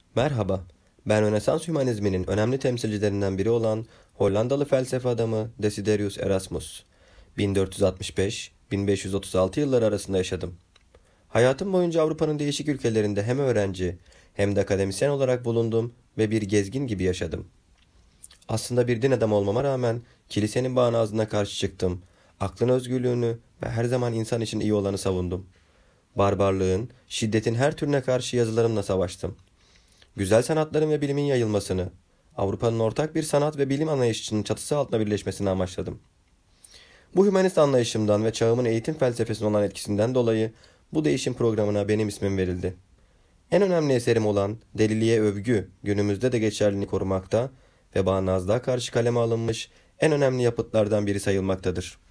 Merhaba, ben Rönesans hümanizminin önemli temsilcilerinden biri olan Hollandalı felsefe adamı Desiderius Erasmus. 1465-1536 yılları arasında yaşadım. Hayatım boyunca Avrupa'nın değişik ülkelerinde hem öğrenci hem de akademisyen olarak bulundum ve bir gezgin gibi yaşadım. Aslında bir din adamı olmama rağmen kilisenin bağnazlığına karşı çıktım. Aklın özgürlüğünü ve her zaman insan için iyi olanı savundum. Barbarlığın, şiddetin her türüne karşı yazılarımla savaştım. Güzel sanatların ve bilimin yayılmasını, Avrupa'nın ortak bir sanat ve bilim anlayışının çatısı altında birleşmesini amaçladım. Bu hümanist anlayışımdan ve çağımın eğitim felsefesine olan etkisinden dolayı bu değişim programına benim ismim verildi. En önemli eserim olan Deliliğe Övgü günümüzde de geçerliliğini korumakta ve bağnazlığa karşı kaleme alınmış en önemli yapıtlardan biri sayılmaktadır.